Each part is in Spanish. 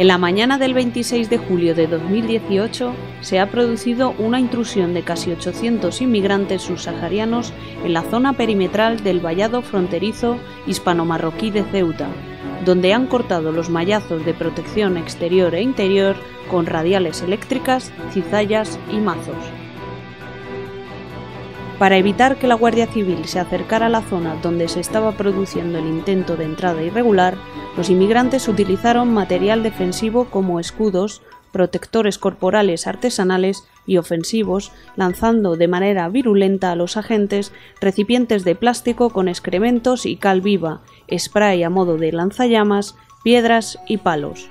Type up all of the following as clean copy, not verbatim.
En la mañana del 26 de julio de 2018 se ha producido una intrusión de casi 800 inmigrantes subsaharianos en la zona perimetral del vallado fronterizo hispano-marroquí de Ceuta, donde han cortado los mallazos de protección exterior e interior con radiales eléctricas, cizallas y mazos. Para evitar que la Guardia Civil se acercara a la zona donde se estaba produciendo el intento de entrada irregular, los inmigrantes utilizaron material defensivo como escudos, protectores corporales artesanales y ofensivos, lanzando de manera virulenta a los agentes recipientes de plástico con excrementos y cal viva, spray a modo de lanzallamas, piedras y palos.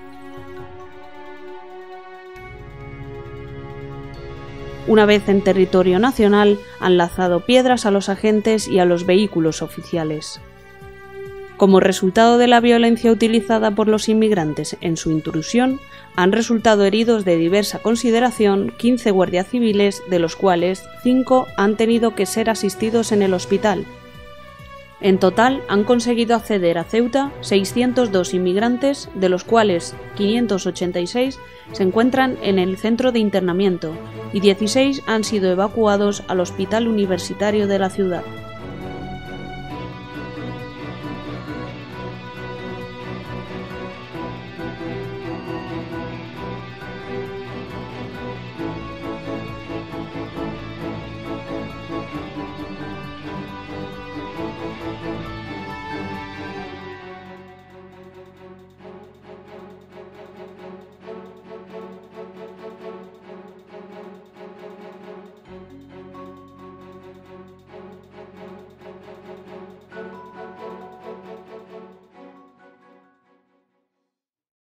Una vez en territorio nacional, han lanzado piedras a los agentes y a los vehículos oficiales. Como resultado de la violencia utilizada por los inmigrantes en su intrusión, han resultado heridos de diversa consideración 15 guardias civiles, de los cuales 5 han tenido que ser asistidos en el hospital. En total, han conseguido acceder a Ceuta 602 inmigrantes, de los cuales 586 se encuentran en el centro de internamiento y 16 han sido evacuados al hospital universitario de la ciudad.